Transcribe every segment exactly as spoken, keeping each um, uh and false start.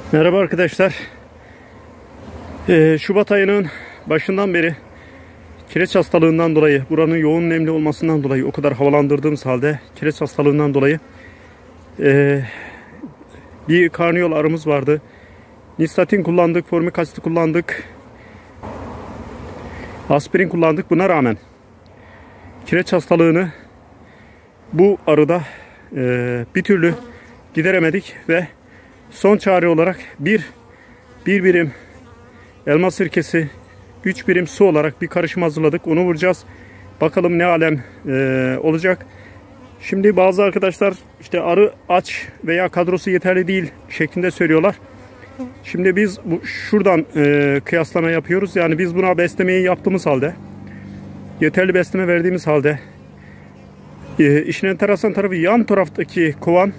Merhaba arkadaşlar. Ee, Şubat ayının başından beri kireç hastalığından dolayı, buranın yoğun nemli olmasından dolayı, o kadar havalandırdığımız halde kireç hastalığından dolayı e, bir karniyol arımız vardı. Nistatin kullandık, formik asit kullandık, aspirin kullandık. Buna rağmen kireç hastalığını bu arıda e, bir türlü gideremedik ve son çare olarak bir, bir birim elma sirkesi, üç birim su olarak bir karışım hazırladık. Onu vuracağız. Bakalım ne alem e, olacak. Şimdi bazı arkadaşlar işte arı aç veya kadrosu yeterli değil şeklinde söylüyorlar. Şimdi biz bu, şuradan e, kıyaslama yapıyoruz. Yani biz buna beslemeyi yaptığımız halde, yeterli besleme verdiğimiz halde, e, işin enteresan tarafı yan taraftaki kovan,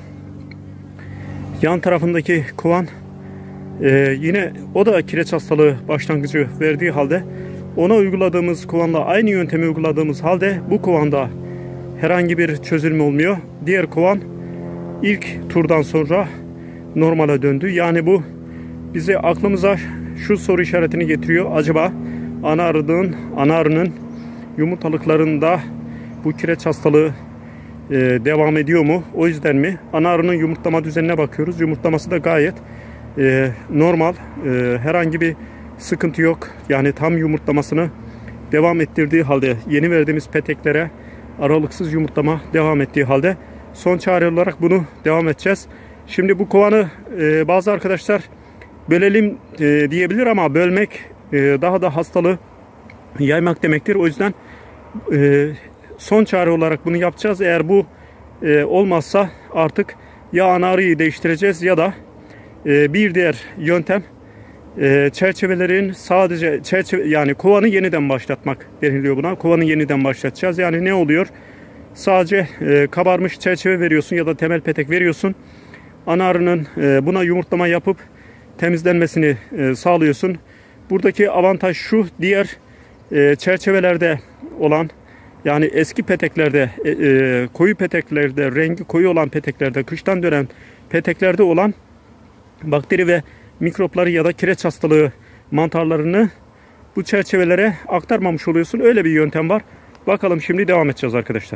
yan tarafındaki kovan e, yine o da kireç hastalığı başlangıcı verdiği halde, ona uyguladığımız kovanla aynı yöntemi uyguladığımız halde bu kovanda herhangi bir çözülme olmuyor. Diğer kovan ilk turdan sonra normale döndü. Yani bu bize aklımıza şu soru işaretini getiriyor. Acaba ana arının, ana arının yumurtalıklarında bu kireç hastalığı e, devam ediyor mu? O yüzden mi? Ana arının yumurtlama düzenine bakıyoruz. Yumurtlaması da gayet e, normal. E, herhangi bir sıkıntı yok. Yani tam yumurtlamasını devam ettirdiği halde, yeni verdiğimiz peteklere aralıksız yumurtlama devam ettiği halde son çare olarak bunu devam edeceğiz. Şimdi bu kovanı e, bazı arkadaşlar bölelim e, diyebilir ama bölmek e, daha da hastalığı yaymak demektir. O yüzden e, son çare olarak bunu yapacağız. Eğer bu e, olmazsa artık ya ana arıyı değiştireceğiz ya da e, bir diğer yöntem e, çerçevelerin sadece çerçeve, yani kovanı yeniden başlatmak deniliyor buna. Kovanı yeniden başlatacağız. Yani ne oluyor? Sadece e, kabarmış çerçeve veriyorsun ya da temel petek veriyorsun. Ana arının e, buna yumurtlama yapıp temizlenmesini e, sağlıyorsun. Buradaki avantaj şu: diğer e, çerçevelerde olan, yani eski peteklerde, e, e, koyu peteklerde, rengi koyu olan peteklerde, kıştan dönen peteklerde olan bakteri ve mikropları ya da kireç hastalığı mantarlarını bu çerçevelere aktarmamış oluyorsun. Öyle bir yöntem var. Bakalım, şimdi devam edeceğiz arkadaşlar.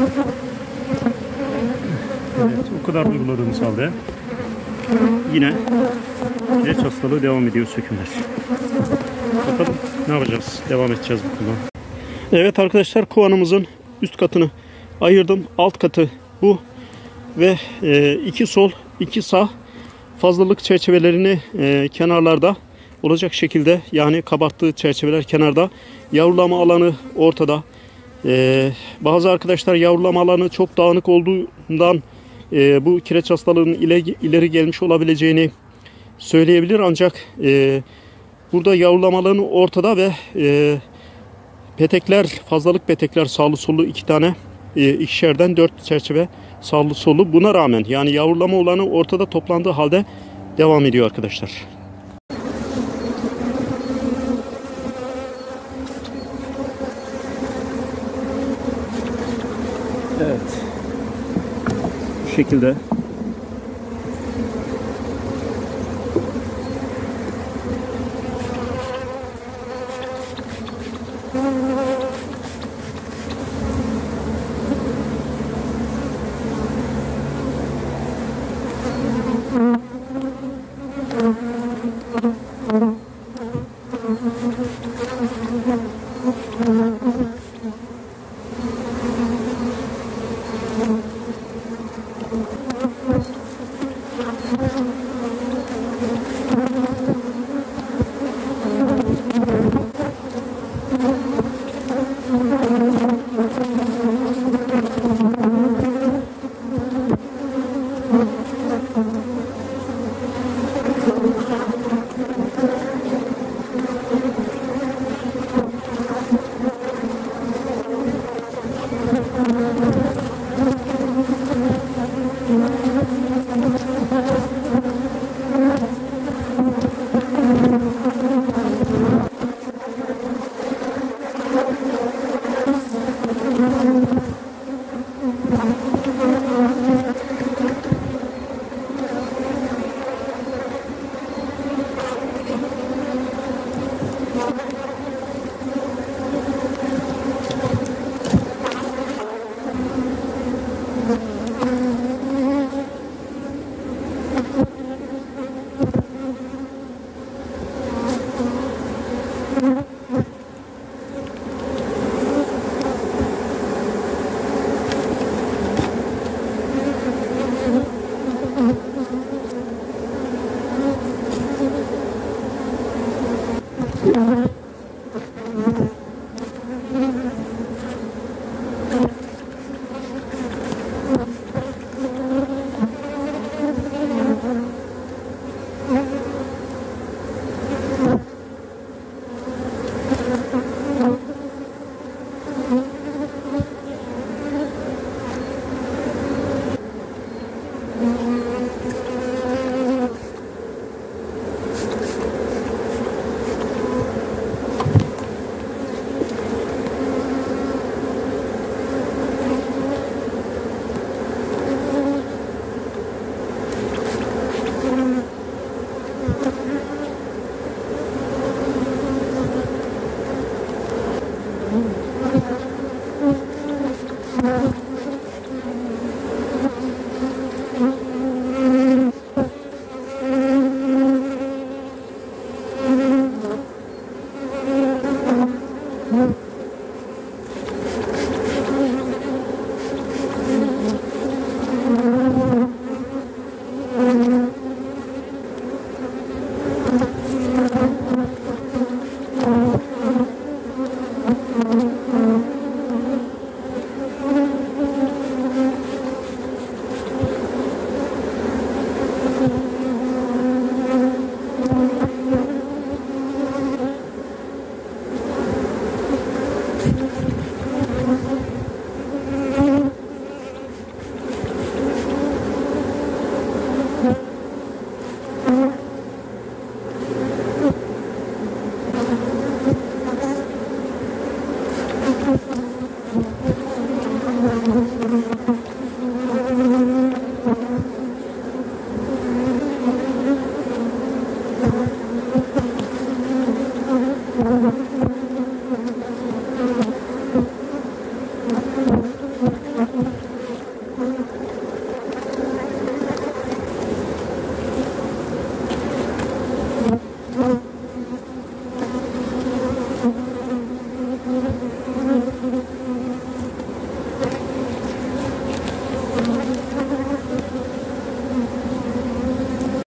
Evet, o kadar uyguladığımız halde yine kireç hastalığı devam ediyor, sökümler. Bakalım ne yapacağız? Devam edeceğiz bu konuda. Evet arkadaşlar, kovanımızın üst katını ayırdım. Alt katı bu ve e, iki sol iki sağ fazlalık çerçevelerini e, kenarlarda olacak şekilde, yani kabarttığı çerçeveler kenarda, yavrulama alanı ortada. E, bazı arkadaşlar yavrulama alanı çok dağınık olduğundan e, bu kireç hastalığının ileri, ileri gelmiş olabileceğini söyleyebilir. Ancak e, burada yavrulama alanı ortada ve e, petekler, fazlalık petekler sağlı sollu iki tane, e, ikişerden dört çerçeve sağlı sollu. Buna rağmen, yani yavrulama olanı ortada toplandığı halde devam ediyor arkadaşlar. Evet. Bu şekilde.